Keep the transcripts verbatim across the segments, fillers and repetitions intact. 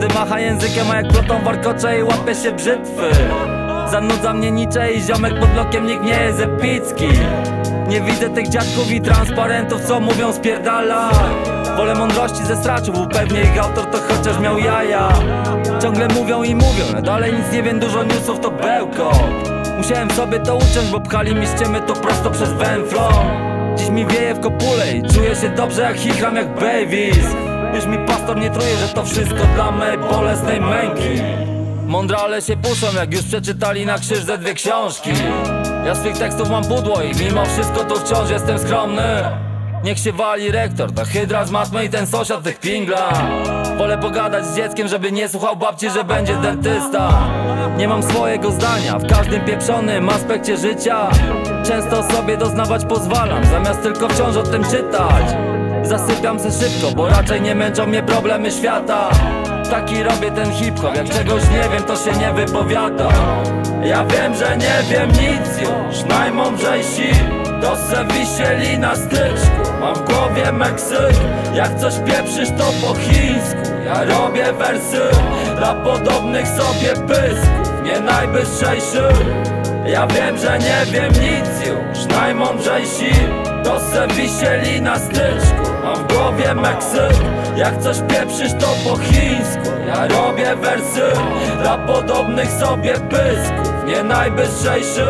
macha językiem, a jak plotą warkocze i łapie się brzytwy. Zanudza mnie nicze i ziomek pod blokiem, nikt nie jest epicki. Nie widzę tych dziadków i transparentów, co mówią spierdala. Wolę mądrości ze straczów, upewnię ich autor to chociaż miał jaja. Ciągle mówią i mówią, ja dalej nic nie wiem, dużo newsów to bełko. Musiałem sobie to uciąć, bo pchali mi ściemy to prosto przez węflą. Dziś mi wieje w kopule i czuję się dobrze jak chichram jak babies. Już mi pastor nie truje, że to wszystko dla mej bolesnej męki. Mądrale się puszczą, jak już przeczytali na krzyż ze dwie książki. Ja swych tekstów mam pudło i mimo wszystko tu wciąż jestem skromny. Niech się wali rektor, ta hydra z matmy i ten sąsiad tych pingla. Wolę pogadać z dzieckiem, żeby nie słuchał babci, że będzie dentysta. Nie mam swojego zdania w każdym pieprzonym aspekcie życia. Często sobie doznawać pozwalam, zamiast tylko wciąż o tym czytać. Zasypiam se szybko, bo raczej nie męczą mnie problemy świata. Taki robię ten hip-hop, jak czegoś nie wiem, to się nie wypowiada. Ja wiem, że nie wiem nic już, najmądrzejsi to se wisieli na styczku. Mam w głowie Meksyk, jak coś pieprzysz to po chińsku. Ja robię wersy dla podobnych sobie pysków, nie najbystrzejszy. Ja wiem, że nie wiem nic już, najmądrzejsi to se wisieli na styczku. Mam w głowie Meksyk, jak coś pieprzysz to po chińsku. Ja robię wersy dla podobnych sobie pysków, nie najbystrzejszy.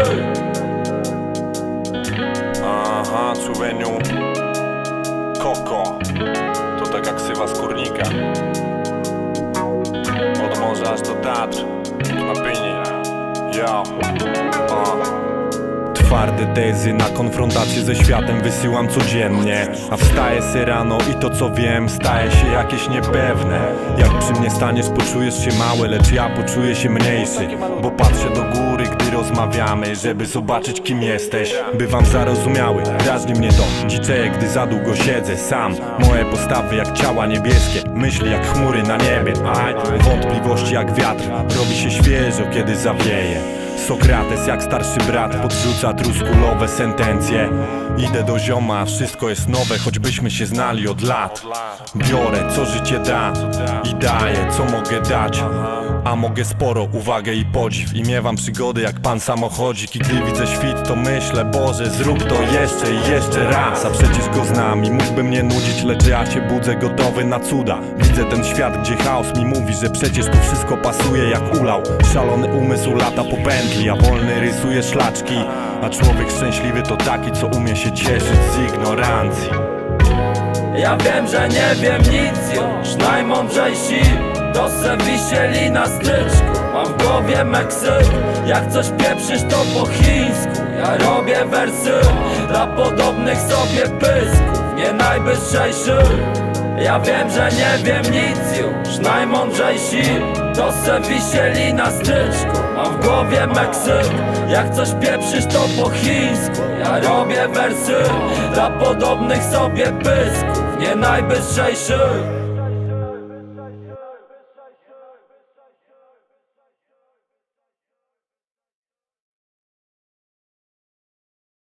Aha, człowieniu Koko, to taka ksywa skórnika. Od morza aż do Tatr, na pynie. Ja, Twarde tezy na konfrontację ze światem wysyłam codziennie. A wstaję se rano i to co wiem staje się jakieś niepewne. Jak przy mnie staniesz poczujesz się mały, lecz ja poczuję się mniejszy. Bo patrzę do góry, gdy rozmawiamy, żeby zobaczyć kim jesteś. Bywam zarozumiały, drażni mnie to, dziczeję gdy za długo siedzę sam. Moje postawy jak ciała niebieskie, myśli jak chmury na niebie. A wątpliwości jak wiatr, robi się świeżo kiedy zawieje. Sokrates jak starszy brat podrzuca truskulowe sentencje. Idę do zioma, wszystko jest nowe, choćbyśmy się znali od lat. Biorę co życie da i daję co mogę dać. A mogę sporo, uwagę i podziw. I miewam przygody jak pan samochodzik. I gdy widzę świt to myślę, Boże zrób to jeszcze i jeszcze raz. A przecież go znam i mógłby mnie nudzić, lecz ja się budzę gotowy na cuda. Widzę ten świat, gdzie chaos mi mówi, że przecież tu wszystko pasuje jak ulał. Szalony umysł lata po pętli, a wolny rysuje szlaczki. A człowiek szczęśliwy to taki, co umie się cieszyć z ignorancji. Ja wiem, że nie wiem nic już, najmądrzejsi to se wisieli na styczku. Mam w głowie Meksyk, jak coś pieprzysz to po chińsku. Ja robię wersy dla podobnych sobie pysków, nie najbystrzejszy. Ja wiem, że nie wiem nic już, najmądrzejsi to se wisieli na styczku. Mam w głowie Meksyk, jak coś pieprzysz to po chińsku. Ja robię wersy dla podobnych sobie pysków, nie najbystrzejszy.